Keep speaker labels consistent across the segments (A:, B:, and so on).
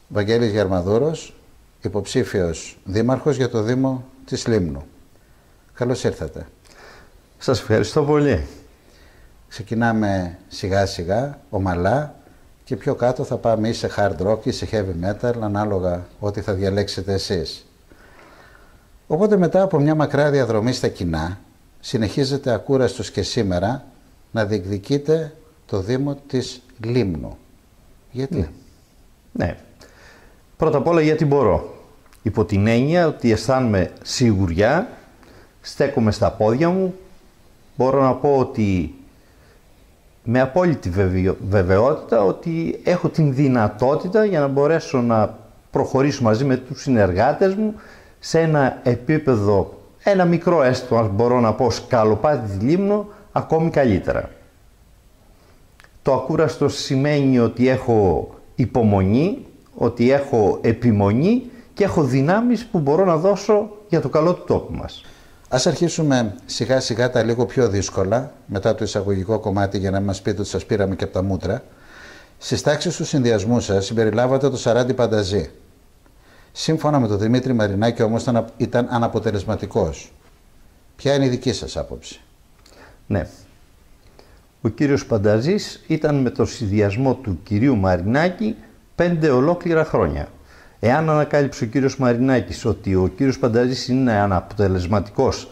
A: Βαγγέλης Γερμαδούρος, υποψήφιος δήμαρχος για το Δήμο της Λίμνου. Καλώς ήρθατε.
B: Σας ευχαριστώ πολύ.
A: Ξεκινάμε σιγά σιγά, ομαλά, και πιο κάτω θα πάμε ή σε hard rock ή σε heavy metal, ανάλογα ό,τι θα διαλέξετε εσείς. Οπότε μετά από μια μακρά διαδρομή στα κοινά, συνεχίζετε ακούραστος και σήμερα να διεκδικείτε το Δήμο της Λίμνου. Γιατί?
B: Ναι. Πρώτα απ' όλα γιατί μπορώ. Υπό την έννοια ότι αισθάνομαι σιγουριά, στέκομαι στα πόδια μου, μπορώ να πω ότι με απόλυτη βεβαιότητα ότι έχω την δυνατότητα για να μπορέσω να προχωρήσω μαζί με τους συνεργάτες μου σε ένα επίπεδο, ένα μικρό έστω, αν μπορώ να πω, σκαλοπάτι τη Λίμνο, ακόμη καλύτερα. Το ακούραστο σημαίνει ότι έχω υπομονή, ότι έχω επιμονή και έχω δυνάμεις που μπορώ να δώσω για το καλό του τόπου μας.
A: Ας αρχίσουμε σιγά σιγά τα λίγο πιο δύσκολα, μετά το εισαγωγικό κομμάτι, για να μας πείτε ότι σας πήραμε και από τα μούτρα. Στις τάξεις του συνδυασμού σας συμπεριλάβατε το Σαράντι Πανταζή. Σύμφωνα με τον Δημήτρη Μαρινάκη όμως ήταν αναποτελεσματικός. Ποια είναι η δική σας άποψη?
B: Ναι. Ο κύριος Πανταζής ήταν με το συνδυασμό του κυρίου Μαρινάκη 5 ολόκληρα χρόνια. Εάν ανακάλυψε ο κύριος Μαρινάκης ότι ο κύριος Πανταζής είναι αναποτελεσματικός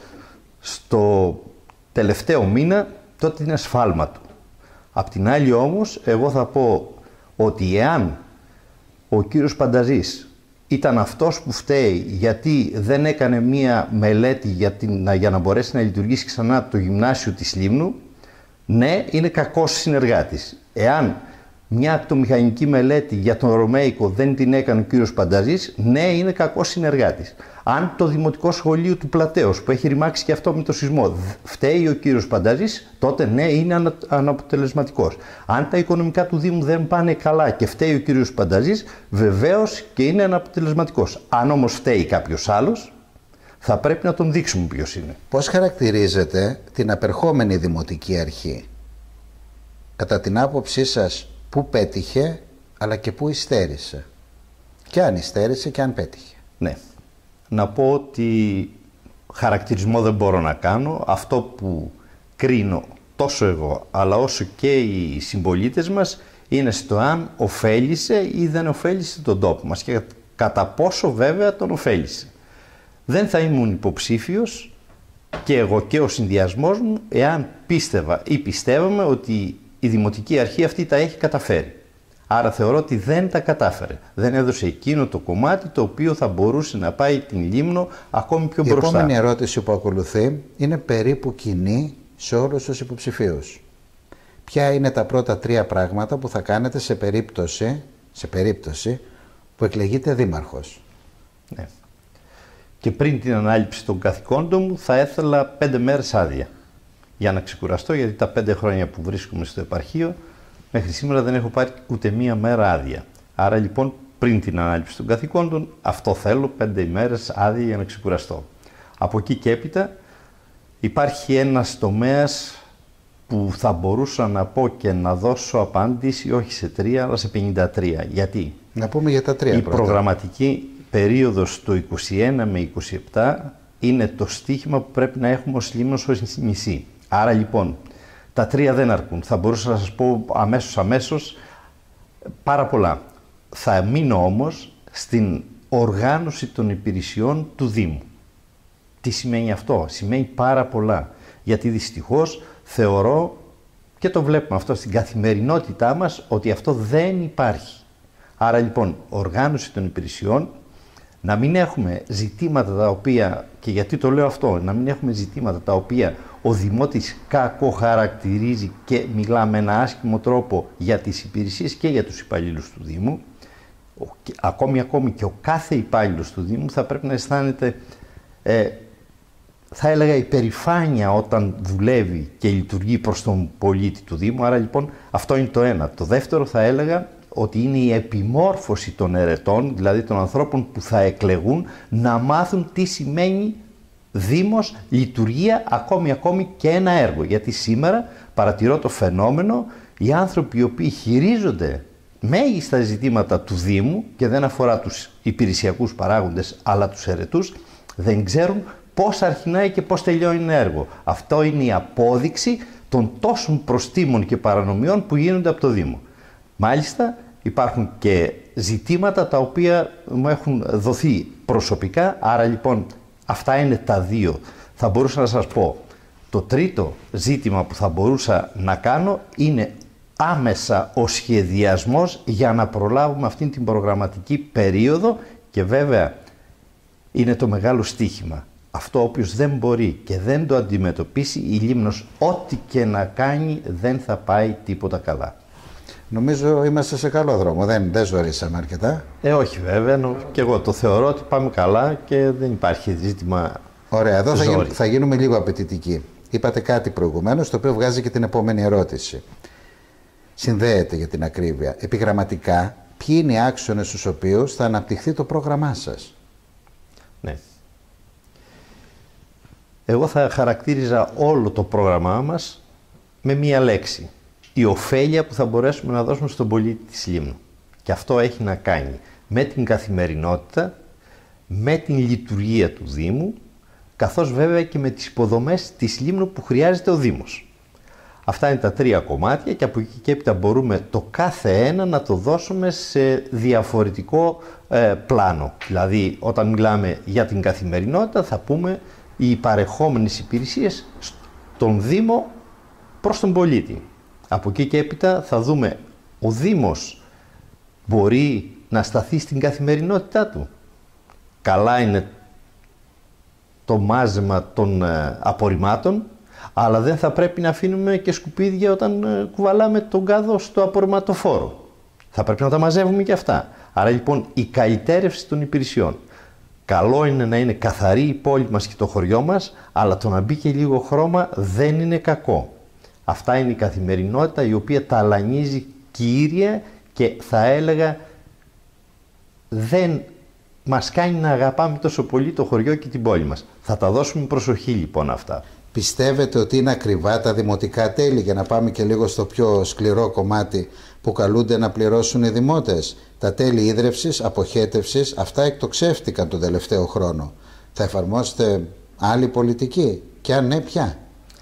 B: στο τελευταίο μήνα, τότε είναι σφάλμα του. Απ' την άλλη όμως, εγώ θα πω ότι εάν ο κύριος Πανταζής ήταν αυτός που φταίει γιατί δεν έκανε μία μελέτη για να μπορέσει να λειτουργήσει ξανά το γυμνάσιο της Λίμνου, ναι, είναι κακός συνεργάτης. Εάν μια ακτομηχανική μελέτη για τον Ρωμαϊκό δεν την έκανε ο κύριος Πανταζής, ναι, είναι κακός συνεργάτης. Αν το Δημοτικό Σχολείο του Πλατέως, που έχει ρημάξει και αυτό με το σεισμό, φταίει ο κύριος Πανταζής, τότε ναι, είναι αναποτελεσματικός. Αν τα οικονομικά του Δήμου δεν πάνε καλά και φταίει ο κύριος Πανταζής, βεβαίως και είναι αναποτελεσματικός. Αν όμως φταίει κάποιος άλλος, θα πρέπει να τον δείξουμε ποιος είναι.
A: Πώς χαρακτηρίζετε την απερχόμενη Δημοτική Αρχή? Κατά την άποψή σας, πού πέτυχε, αλλά και πού υστέρησε? Και αν υστέρησε και αν πέτυχε.
B: Ναι. Να πω ότι χαρακτηρισμό δεν μπορώ να κάνω. Αυτό που κρίνω τόσο εγώ, αλλά όσο και οι συμπολίτες μας, είναι στο αν ωφέλησε ή δεν ωφέλησε τον τόπο μας και κατά πόσο βέβαια τον ωφέλησε. Δεν θα ήμουν υποψήφιος και εγώ και ο συνδυασμός μου εάν πίστευα ή πιστεύαμε ότι η Δημοτική Αρχή αυτή τα έχει καταφέρει. Άρα θεωρώ ότι δεν τα κατάφερε. Δεν έδωσε εκείνο το κομμάτι το οποίο θα μπορούσε να πάει την Λίμνο ακόμη πιο μπροστά.
A: Η επόμενη ερώτηση που ακολουθεί είναι περίπου κοινή σε όλους τους υποψηφίους. Ποια είναι τα πρώτα 3 πράγματα που θα κάνετε σε περίπτωση που εκλεγείτε δήμαρχος?
B: Ναι. Και πριν την ανάληψη των καθηκόντων μου θα ήθελα 5 μέρες άδεια για να ξεκουραστώ, γιατί τα 5 χρόνια που βρίσκομαι στο επαρχείο μέχρι σήμερα δεν έχω πάρει ούτε μία μέρα άδεια. Άρα λοιπόν πριν την ανάληψη των καθηκόντων αυτό θέλω, 5 ημέρες άδεια για να ξεκουραστώ. Από εκεί και έπειτα υπάρχει ένας τομέας που θα μπορούσα να πω και να δώσω απάντηση όχι σε 3 αλλά σε 53. Γιατί?
A: Να πούμε για τα 3
B: η
A: πρώτα.
B: Προγραμματική περίοδος το 21 με 27 είναι το στίχημα που πρέπει να έχουμε ως Λίμνος ως νησί. Άρα λοιπόν τα 3 δεν αρκούν. Θα μπορούσα να σας πω αμέσως πάρα πολλά. Θα μείνω όμως στην οργάνωση των υπηρεσιών του Δήμου. Τι σημαίνει αυτό? Σημαίνει πάρα πολλά. Γιατί δυστυχώς θεωρώ και το βλέπουμε αυτό στην καθημερινότητά μας ότι αυτό δεν υπάρχει. Άρα λοιπόν οργάνωση των υπηρεσιών, να μην έχουμε ζητήματα τα οποία, και γιατί το λέω αυτό, να μην έχουμε ζητήματα τα οποία ο Δημότης κακοχαρακτηρίζει και μιλά με ένα άσχημο τρόπο για τις υπηρεσίες και για τους υπαλλήλους του Δήμου. Ακόμη και ο κάθε υπάλληλος του Δήμου θα πρέπει να αισθάνεται, θα έλεγα, υπερηφάνεια όταν δουλεύει και λειτουργεί προς τον πολίτη του Δήμου. Άρα λοιπόν αυτό είναι το ένα. Το δεύτερο θα έλεγα ότι είναι η επιμόρφωση των ερετών, δηλαδή των ανθρώπων που θα εκλεγούν, να μάθουν τι σημαίνει Δήμος, λειτουργία, ακόμη και ένα έργο. Γιατί σήμερα παρατηρώ το φαινόμενο, οι άνθρωποι οι οποίοι χειρίζονται μέγιστα ζητήματα του Δήμου και δεν αφορά τους υπηρεσιακούς παράγοντες αλλά τους ερετούς, δεν ξέρουν πώς αρχινάει και πώς τελειώνει ένα έργο. Αυτό είναι η απόδειξη των τόσων προστίμων και παρανομιών που γίνονται από το Δήμο. Μάλιστα υπάρχουν και ζητήματα τα οποία μου έχουν δοθεί προσωπικά, άρα λοιπόν αυτά είναι τα δύο. Θα μπορούσα να σας πω, το τρίτο ζήτημα που θα μπορούσα να κάνω είναι άμεσα ο σχεδιασμός για να προλάβουμε αυτήν την προγραμματική περίοδο και βέβαια είναι το μεγάλο στίχημα. Αυτό όποιος δεν μπορεί και δεν το αντιμετωπίσει, η Λίμνος ό,τι και να κάνει δεν θα πάει τίποτα καλά.
A: Νομίζω είμαστε σε καλό δρόμο, δεν ζορίσαμε αρκετά.
B: Όχι βέβαια, και εγώ το θεωρώ ότι πάμε καλά και δεν υπάρχει ζήτημα.
A: Ωραία, εδώ θα γίνουμε λίγο απαιτητικοί. Είπατε κάτι προηγουμένως, το οποίο βγάζει και την επόμενη ερώτηση. Συνδέεται για την ακρίβεια. Επιγραμματικά, ποιοι είναι οι άξονες στους οποίους θα αναπτυχθεί το πρόγραμμά σας?
B: Ναι. Εγώ θα χαρακτήριζα όλο το πρόγραμμά μας με μία λέξη. Η ωφέλεια που θα μπορέσουμε να δώσουμε στον πολίτη της Λίμνου. Και αυτό έχει να κάνει με την καθημερινότητα, με την λειτουργία του Δήμου, καθώς βέβαια και με τις υποδομές της Λίμνου που χρειάζεται ο Δήμος. Αυτά είναι τα τρία κομμάτια και από εκεί και έπειτα μπορούμε το κάθε ένα να το δώσουμε σε διαφορετικό πλάνο. Δηλαδή όταν μιλάμε για την καθημερινότητα θα πούμε οι παρεχόμενες υπηρεσίες στον Δήμο προς τον πολίτη. Από εκεί και έπειτα θα δούμε ο Δήμος μπορεί να σταθεί στην καθημερινότητά του. Καλά είναι το μάζεμα των απορριμμάτων, αλλά δεν θα πρέπει να αφήνουμε και σκουπίδια όταν κουβαλάμε τον κάδο στο απορριμματοφόρο. Θα πρέπει να τα μαζεύουμε και αυτά. Άρα λοιπόν η καλυτέρευση των υπηρεσιών. Καλό είναι να είναι καθαρή η πόλη μας και το χωριό μας, αλλά το να μπει και λίγο χρώμα δεν είναι κακό. Αυτά είναι η καθημερινότητα η οποία ταλανίζει κύρια και θα έλεγα δεν μας κάνει να αγαπάμε τόσο πολύ το χωριό και την πόλη μας. Θα τα δώσουμε προσοχή λοιπόν αυτά.
A: Πιστεύετε ότι είναι ακριβά τα δημοτικά τέλη, για να πάμε και λίγο στο πιο σκληρό κομμάτι που καλούνται να πληρώσουν οι δημότες? Τα τέλη ίδρευσης, αποχέτευσης, αυτά εκτοξεύτηκαν τον τελευταίο χρόνο. Θα εφαρμόσετε άλλη πολιτική? Και αν ναι, ποια?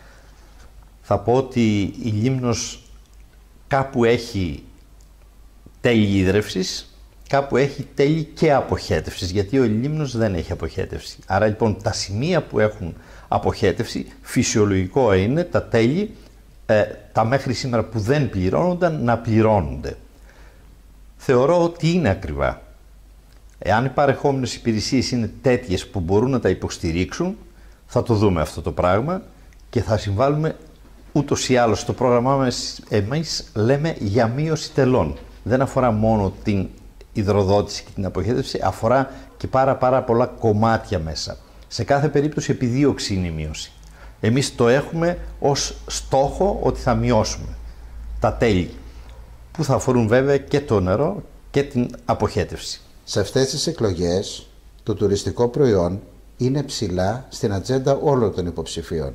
B: Θα πω ότι η Λίμνος κάπου έχει τέλη ίδρευσης, κάπου έχει τέλη και αποχέτευσης, γιατί ο Λίμνος δεν έχει αποχέτευση. Άρα λοιπόν τα σημεία που έχουν αποχέτευση, φυσιολογικό είναι τα τέλη, τα μέχρι σήμερα που δεν πληρώνονταν, να πληρώνονται. Θεωρώ ότι είναι ακριβά. Εάν οι παρεχόμενες υπηρεσίες είναι τέτοιες που μπορούν να τα υποστηρίξουν, θα το δούμε αυτό το πράγμα και θα συμβάλλουμε ούτως ή άλλως στο πρόγραμμά μας. Εμείς λέμε για μείωση τελών. Δεν αφορά μόνο την υδροδότηση και την αποχέτευση, αφορά και πάρα πολλά κομμάτια μέσα. Σε κάθε περίπτωση επιδίωξη είναι η μείωση. Εμείς το έχουμε ως στόχο ότι θα μειώσουμε τα τέλη, που θα αφορούν βέβαια και το νερό και την αποχέτευση.
A: Σε αυτές τις εκλογές το τουριστικό προϊόν είναι ψηλά στην ατζέντα όλων των υποψηφίων.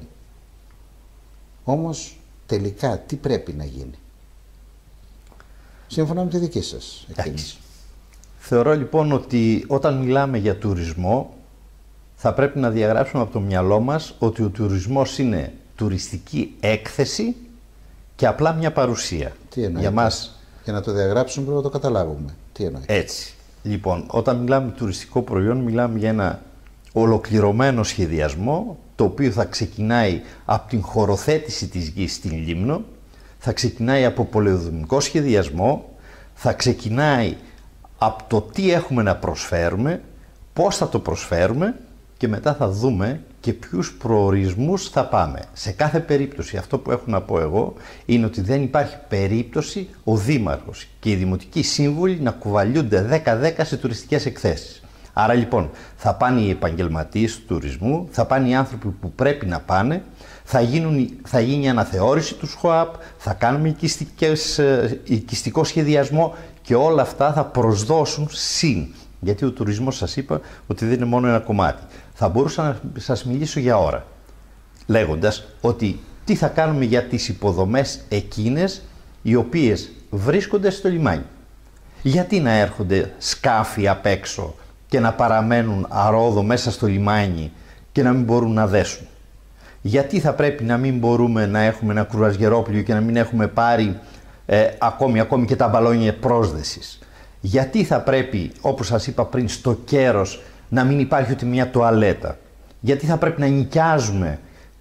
A: Όμως τελικά τι πρέπει να γίνει, σύμφωνα με τη δική σας εκτίμηση?
B: Θεωρώ λοιπόν ότι όταν μιλάμε για τουρισμό θα πρέπει να διαγράψουμε από το μυαλό μας ότι ο τουρισμός είναι τουριστική έκθεση και απλά μια παρουσία.
A: Τι εννοεί?
B: Για μας...
A: Για να το διαγράψουμε πρέπει να το καταλάβουμε. Τι εννοεί?
B: Έτσι. Λοιπόν, όταν μιλάμε τουριστικό προϊόν μιλάμε για ένα ολοκληρωμένο σχεδιασμό, το οποίο θα ξεκινάει από την χωροθέτηση της γης στην Λίμνο, θα ξεκινάει από πολεοδομικό σχεδιασμό, θα ξεκινάει από το τι έχουμε να προσφέρουμε, πώς θα το προσφέρουμε και μετά θα δούμε και ποιους προορισμούς θα πάμε. Σε κάθε περίπτωση αυτό που έχω να πω εγώ είναι ότι δεν υπάρχει περίπτωση ο Δήμαρχος και οι Δημοτικοί Σύμβουλοι να κουβαλιούνται 10-10 σε τουριστικές εκθέσεις. Άρα λοιπόν θα πάνε οι επαγγελματίες του τουρισμού, θα πάνε οι άνθρωποι που πρέπει να πάνε, θα γίνει η αναθεώρηση του ΣΧΟΑΠ, θα κάνουμε οικιστικό σχεδιασμό και όλα αυτά θα προσδώσουν συν. Γιατί ο τουρισμός σας είπα ότι δεν είναι μόνο ένα κομμάτι. Θα μπορούσα να σας μιλήσω για ώρα, λέγοντας ότι τι θα κάνουμε για τις υποδομές εκείνες οι οποίες βρίσκονται στο λιμάνι. Γιατί να έρχονται σκάφη απ' έξω και να παραμένουν αρόδο μέσα στο λιμάνι και να μην μπορούν να δέσουν? Γιατί θα πρέπει να μην μπορούμε να έχουμε ένα κρουαζιερόπλοιο και να μην έχουμε πάρει ακόμη και τα μπαλόνια πρόσδεσης? Γιατί θα πρέπει, όπως σας είπα πριν, στο κέρος να μην υπάρχει ούτε μια τουαλέτα? Γιατί θα πρέπει να νοικιάζουμε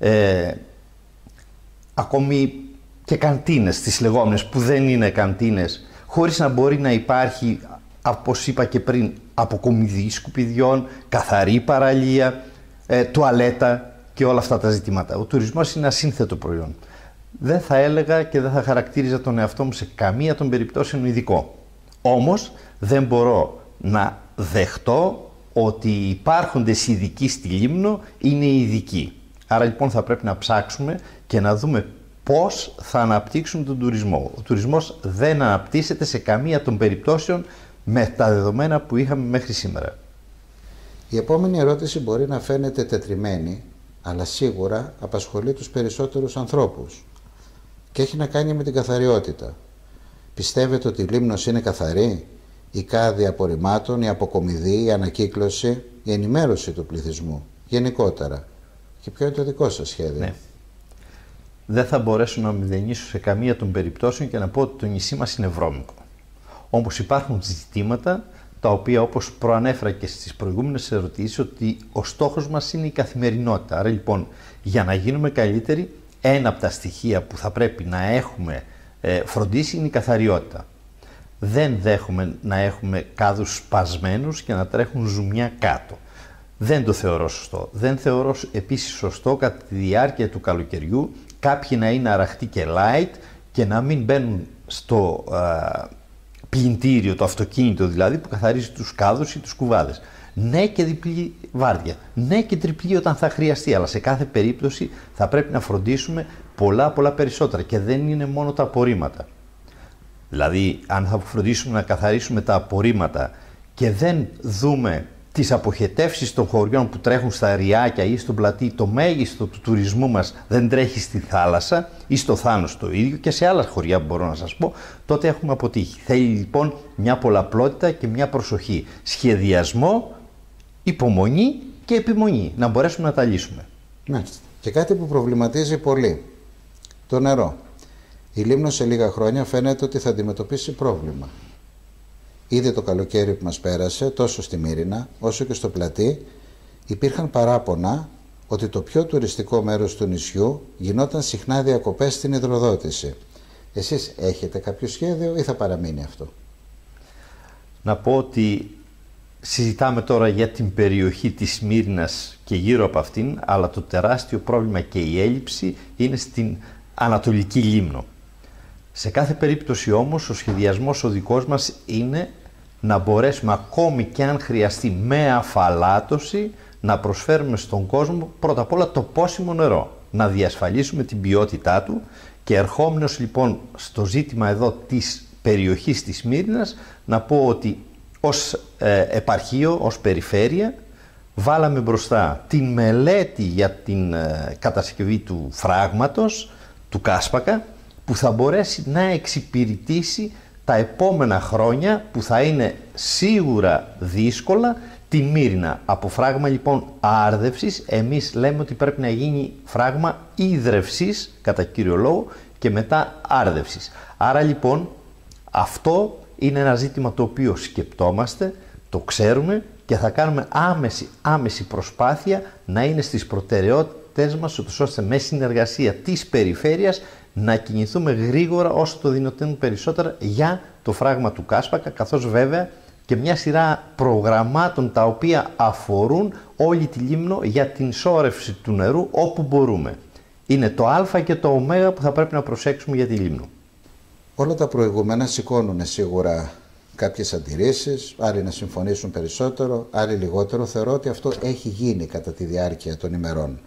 B: ακόμη και καντίνες, τις λεγόμενες που δεν είναι καντίνες, χωρίς να μπορεί να υπάρχει, όπως είπα και πριν, αποκομιδή σκουπιδιών, καθαρή παραλία, τουαλέτα και όλα αυτά τα ζητήματα? Ο τουρισμός είναι ασύνθετο προϊόν. Δεν θα έλεγα και δεν θα χαρακτήριζα τον εαυτό μου σε καμία των περιπτώσεων ειδικό. Όμως δεν μπορώ να δεχτώ ότι οι υπάρχοντες ειδικοί στη Λίμνο είναι ειδικοί. Άρα λοιπόν θα πρέπει να ψάξουμε και να δούμε πώς θα αναπτύξουμε τον τουρισμό. Ο τουρισμός δεν αναπτύσσεται σε καμία των περιπτώσεων με τα δεδομένα που είχαμε μέχρι σήμερα.
A: Η επόμενη ερώτηση μπορεί να φαίνεται τετριμένη, αλλά σίγουρα απασχολεί τους περισσότερους ανθρώπους και έχει να κάνει με την καθαριότητα. Πιστεύετε ότι η Λίμνος είναι καθαρή? Η κάδη απορριμμάτων, η αποκομιδή, η ανακύκλωση, η ενημέρωση του πληθυσμού γενικότερα? Και ποιο είναι το δικό σας σχέδιο?
B: Ναι. Δεν θα μπορέσω να μηδενίσω σε καμία των περιπτώσεων και να πω ότι το νησί μας είναι βρώμικο. Όμως υπάρχουν ζητήματα τα οποία, όπως προανέφερα και στις προηγούμενες ερωτήσεις, ότι ο στόχος μας είναι η καθημερινότητα. Άρα λοιπόν, για να γίνουμε καλύτεροι, ένα από τα στοιχεία που θα πρέπει να έχουμε φροντίσει είναι η καθαριότητα. Δεν δέχομαι να έχουμε κάδους σπασμένους και να τρέχουν ζουμιά κάτω. Δεν το θεωρώ σωστό. Δεν θεωρώ επίσης σωστό κατά τη διάρκεια του καλοκαιριού κάποιοι να είναι αραχτοί και light και να μην μπαίνουν στο πλυντήριο, το αυτοκίνητο δηλαδή, που καθαρίζει τους κάδους ή τους κουβάδες. Ναι και διπλή βάρδια, ναι και τριπλή όταν θα χρειαστεί, αλλά σε κάθε περίπτωση θα πρέπει να φροντίσουμε πολλά περισσότερα και δεν είναι μόνο τα απορρίμματα. Δηλαδή, αν θα φροντίσουμε να καθαρίσουμε τα απορρίμματα και δεν δούμε τις αποχετεύσεις των χωριών που τρέχουν στα ριάκια ή στον πλατή, το μέγιστο του τουρισμού μας δεν τρέχει στη θάλασσα ή στο Θάνος το ίδιο και σε άλλα χωριά που μπορώ να σας πω, τότε έχουμε αποτύχει. Θέλει λοιπόν μια πολλαπλότητα και μια προσοχή. Σχεδιασμό, υπομονή και επιμονή, να μπορέσουμε να τα λύσουμε.
A: Μάλιστα. Και κάτι που προβληματίζει πολύ, το νερό. Η Λίμνος σε λίγα χρόνια φαίνεται ότι θα αντιμετωπίσει πρόβλημα. Ήδη το καλοκαίρι που μας πέρασε, τόσο στη Μύρινα όσο και στο Πλατή, υπήρχαν παράπονα ότι το πιο τουριστικό μέρος του νησιού γινόταν συχνά διακοπές στην υδροδότηση. Εσείς έχετε κάποιο σχέδιο ή θα παραμείνει αυτό?
B: Να πω ότι συζητάμε τώρα για την περιοχή της Μύρινας και γύρω από αυτήν, αλλά το τεράστιο πρόβλημα και η έλλειψη είναι στην Ανατολική Λίμνο. Σε κάθε περίπτωση όμως ο σχεδιασμός ο δικός μας είναι να μπορέσουμε ακόμη και αν χρειαστεί με αφαλάτωση να προσφέρουμε στον κόσμο πρώτα απ' όλα το πόσιμο νερό, να διασφαλίσουμε την ποιότητά του και ερχόμενος λοιπόν στο ζήτημα εδώ της περιοχής της Μύρινας να πω ότι ως επαρχείο, ως περιφέρεια βάλαμε μπροστά την μελέτη για την κατασκευή του φράγματος, του Κάσπακα, που θα μπορέσει να εξυπηρετήσει τα επόμενα χρόνια που θα είναι σίγουρα δύσκολα τη Μύρινα. Από φράγμα λοιπόν άρδευσης, εμείς λέμε ότι πρέπει να γίνει φράγμα ίδρευσης κατά κύριο λόγο και μετά άρδευσης. Άρα λοιπόν αυτό είναι ένα ζήτημα το οποίο σκεπτόμαστε, το ξέρουμε και θα κάνουμε άμεση προσπάθεια να είναι στις προτεραιότητες μας, ώστε με συνεργασία της περιφέρειας να κινηθούμε γρήγορα όσο το δυνατόν περισσότερα για το φράγμα του Κάσπακα, καθώς βέβαια και μια σειρά προγραμμάτων τα οποία αφορούν όλη τη Λίμνο για την σώρευση του νερού όπου μπορούμε. Είναι το α και το ω που θα πρέπει να προσέξουμε για τη Λίμνο.
A: Όλα τα προηγούμενα σηκώνουν σίγουρα κάποιες αντιρρήσεις, άλλοι να συμφωνήσουν περισσότερο, άλλοι λιγότερο. Θεωρώ ότι αυτό έχει γίνει κατά τη διάρκεια των ημερών.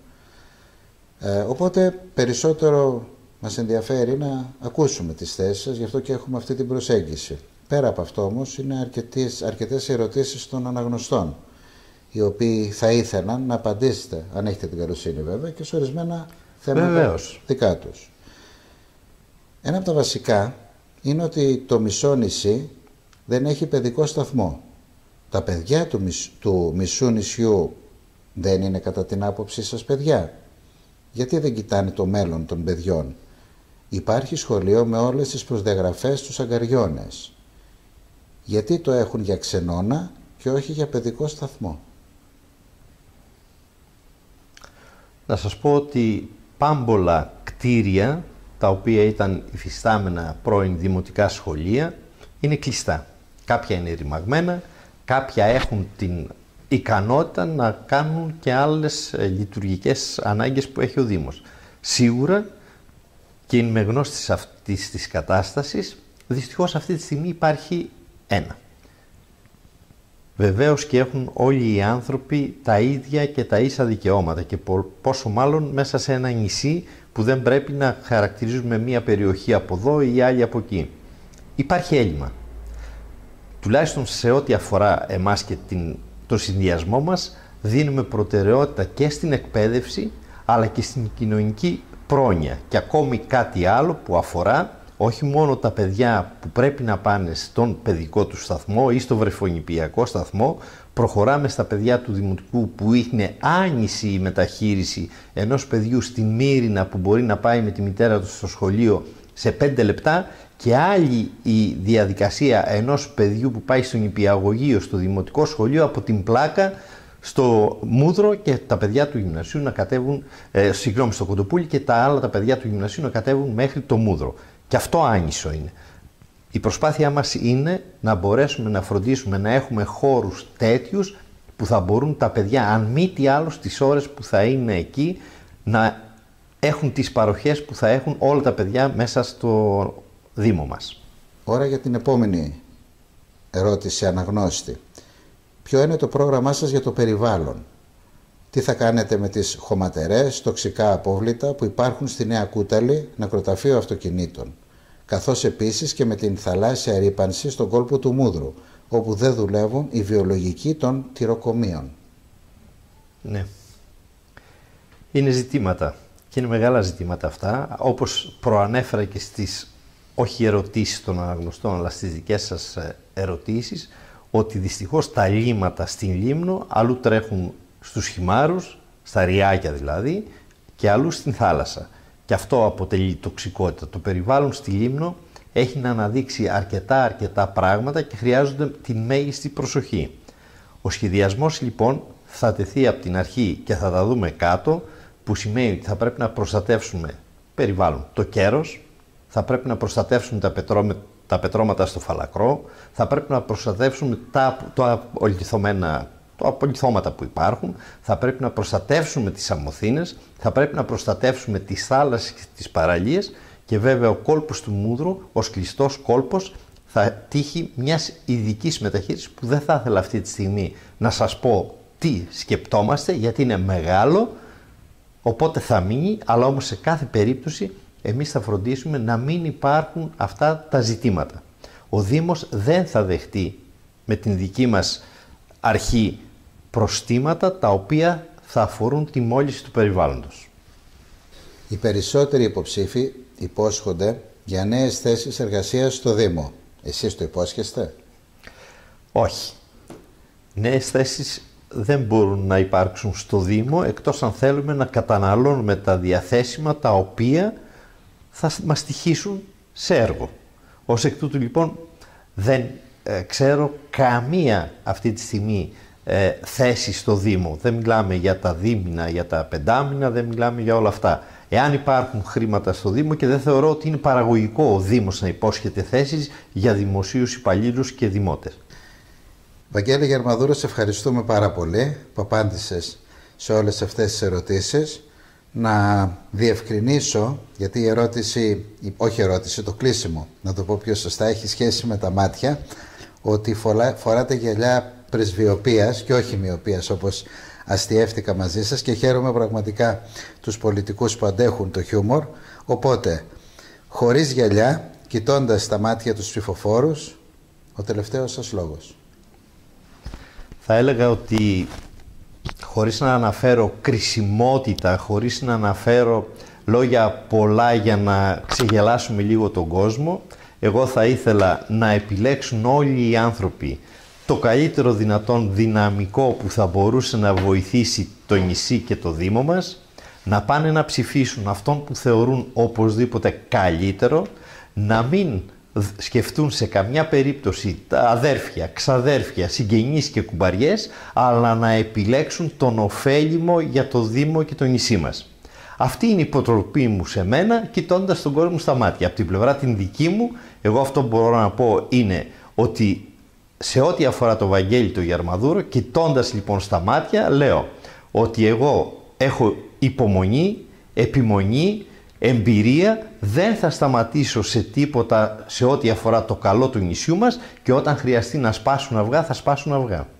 A: Οπότε περισσότερο μας ενδιαφέρει να ακούσουμε τις θέσεις σας, γι' αυτό και έχουμε αυτή την προσέγγιση. Πέρα από αυτό όμως είναι αρκετές ερωτήσεις των αναγνωστών, οι οποίοι θα ήθελαν να απαντήσετε, αν έχετε την καλοσύνη βέβαια, και σε ορισμένα θέματα δικά τους. Ένα από τα βασικά είναι ότι το μισό νησί δεν έχει παιδικό σταθμό. Τα παιδιά του μισού νησιού δεν είναι κατά την άποψή σας παιδιά? Γιατί δεν κοιτάνε το μέλλον των παιδιών? Υπάρχει σχολείο με όλες τις προσδιαγραφές στους Αγκαριώνες. Γιατί το έχουν για ξενώνα και όχι για παιδικό σταθμό?
B: Να σας πω ότι πάμπολα κτίρια, τα οποία ήταν υφιστάμενα πρώην δημοτικά σχολεία, είναι κλειστά. Κάποια είναι ρημαγμένα, κάποια έχουν την ικανότητα να κάνουν και άλλες λειτουργικές ανάγκες που έχει ο Δήμος. Σίγουρα, και είμαι γνώστης αυτής της κατάστασης, δυστυχώς αυτή τη στιγμή υπάρχει ένα. Βεβαίως και έχουν όλοι οι άνθρωποι τα ίδια και τα ίσα δικαιώματα, και πόσο μάλλον μέσα σε ένα νησί που δεν πρέπει να χαρακτηρίζουμε μία περιοχή από εδώ ή άλλη από εκεί. Υπάρχει έλλειμμα. Τουλάχιστον σε ό,τι αφορά εμάς και το συνδυασμό μας, δίνουμε προτεραιότητα και στην εκπαίδευση αλλά και στην κοινωνική πρόνοια, και ακόμη κάτι άλλο που αφορά όχι μόνο τα παιδιά που πρέπει να πάνε στον παιδικό του σταθμό ή στο βρεφονιπιακό σταθμό, προχωράμε στα παιδιά του δημοτικού που είναι άνηση η μεταχείριση ενός παιδιού στην Μύρινα που μπορεί να πάει με τη μητέρα του στο σχολείο σε 5 λεπτά, και άλλη η διαδικασία ενός παιδιού που πάει στο νηπιαγωγείο, στο δημοτικό σχολείο, από την Πλάκα στο Μούδρο, και τα παιδιά του γυμνασίου να κατέβουν, στο Κοντοπούλι, και τα άλλα τα παιδιά του γυμνασίου να κατέβουν μέχρι το Μούδρο. Και αυτό άνισο είναι. Η προσπάθειά μας είναι να μπορέσουμε να φροντίσουμε να έχουμε χώρους τέτοιους που θα μπορούν τα παιδιά, αν μη τι άλλο, στις ώρες που θα είναι εκεί, να έχουν τις παροχές που θα έχουν όλα τα παιδιά μέσα στο Δήμο μας.
A: Ώρα για την επόμενη ερώτηση αναγνώστη. Ποιο είναι το πρόγραμμά σας για το περιβάλλον? Τι θα κάνετε με τις χωματερές, τοξικά απόβλητα που υπάρχουν στη Νέα Κούταλη, νεκροταφείο αυτοκινήτων, καθώς επίσης και με την θαλάσσια ρύπανση στον κόλπο του Μούδρου, όπου δεν δουλεύουν οι βιολογικοί των τυροκομείων?
B: Ναι. Είναι ζητήματα, και είναι μεγάλα ζητήματα αυτά, όπως προανέφερα και στις όχι ερωτήσεις των αναγνωστών, αλλά στις δικές σας ερωτήσεις, ότι δυστυχώς τα λίμματα στην Λίμνο αλλού τρέχουν στους χυμάρους, στα ριάκια δηλαδή, και αλλού στην θάλασσα. Και αυτό αποτελεί τοξικότητα. Το περιβάλλον στη Λίμνο έχει να αναδείξει αρκετά πράγματα και χρειάζονται τη μέγιστη προσοχή. Ο σχεδιασμός λοιπόν θα τεθεί από την αρχή και θα τα δούμε κάτω, που σημαίνει ότι θα πρέπει να προστατεύσουμε περιβάλλον, το κέρος, θα πρέπει να προστατεύσουμε τα πετρώματα στο φαλακρό, θα πρέπει να προστατεύσουμε τα απολιθώματα που υπάρχουν, θα πρέπει να προστατεύσουμε τις αμμοθήνες, θα πρέπει να προστατεύσουμε τις θάλασσες και τις παραλίες, και βέβαια ο κόλπος του Μούδρου ως κλειστός κόλπος θα τύχει μιας ειδικής μεταχείρισης που δεν θα ήθελα αυτή τη στιγμή να σας πω τι σκεπτόμαστε, γιατί είναι μεγάλο, οπότε θα μείνει, αλλά όμως σε κάθε περίπτωση εμείς θα φροντίσουμε να μην υπάρχουν αυτά τα ζητήματα. Ο Δήμος δεν θα δεχτεί με την δική μας αρχή προστήματα τα οποία θα αφορούν τη μόλυνση του περιβάλλοντος.
A: Οι περισσότεροι υποψήφοι υπόσχονται για νέες θέσεις εργασίας στο Δήμο. Εσείς το υπόσχεστε?
B: Όχι. Νέες θέσεις δεν μπορούν να υπάρξουν στο Δήμο, εκτός αν θέλουμε να καταναλώνουμε τα διαθέσιμα τα οποία θα μας στοιχήσουν σε έργο. Ως εκ τούτου λοιπόν δεν ξέρω καμία αυτή τη στιγμή θέση στο Δήμο. Δεν μιλάμε για τα δίμηνα, για τα πεντάμηνα, δεν μιλάμε για όλα αυτά. Εάν υπάρχουν χρήματα στο Δήμο, και δεν θεωρώ ότι είναι παραγωγικό ο Δήμος να υπόσχεται θέσεις για δημοσίους υπαλλήλους και δημότες.
A: Βαγγέλη Γερμαδούρο, σε ευχαριστούμε πάρα πολύ που απάντησες σε όλες αυτές τις ερωτήσεις. Να διευκρινίσω, γιατί η ερώτηση, όχι ερώτηση, το κλείσιμο, να το πω πιο σωστά, έχει σχέση με τα μάτια, ότι φοράτε γυαλιά πρεσβειοποίας και όχι μοιοπίας, όπως αστιεύτηκα μαζί σας, και χαίρομαι πραγματικά τους πολιτικούς που αντέχουν το χιούμορ. Οπότε, χωρίς γυαλιά, κοιτώντας τα μάτια τους ψηφοφόρους, ο τελευταίος σας λόγος.
B: Θα έλεγα ότι, χωρίς να αναφέρω κρισιμότητα, χωρίς να αναφέρω λόγια πολλά για να ξεγελάσουμε λίγο τον κόσμο, Εγώ θα ήθελα να επιλέξουν όλοι οι άνθρωποι το καλύτερο δυνατόν δυναμικό που θα μπορούσε να βοηθήσει το νησί και το Δήμο μας, να πάνε να ψηφίσουν αυτόν που θεωρούν οπωσδήποτε καλύτερο, να μην σκεφτούν σε καμιά περίπτωση τα αδέρφια, ξαδέρφια, συγγενείς και κουμπαριές, αλλά να επιλέξουν τον ωφέλιμο για το Δήμο και το νησί μας. Αυτή είναι η υποτροπή μου σε μένα, κοιτώντας τον κόσμο στα μάτια. Από την πλευρά την δική μου, εγώ αυτό που μπορώ να πω είναι ότι σε ό,τι αφορά το Βαγγέλη το Γερμαδούρο, κοιτώντας λοιπόν στα μάτια, λέω ότι εγώ έχω υπομονή, επιμονή, εμπειρία, δεν θα σταματήσω σε τίποτα σε ό,τι αφορά το καλό του νησιού μας και όταν χρειαστεί να σπάσουν αυγά, θα σπάσουν αυγά.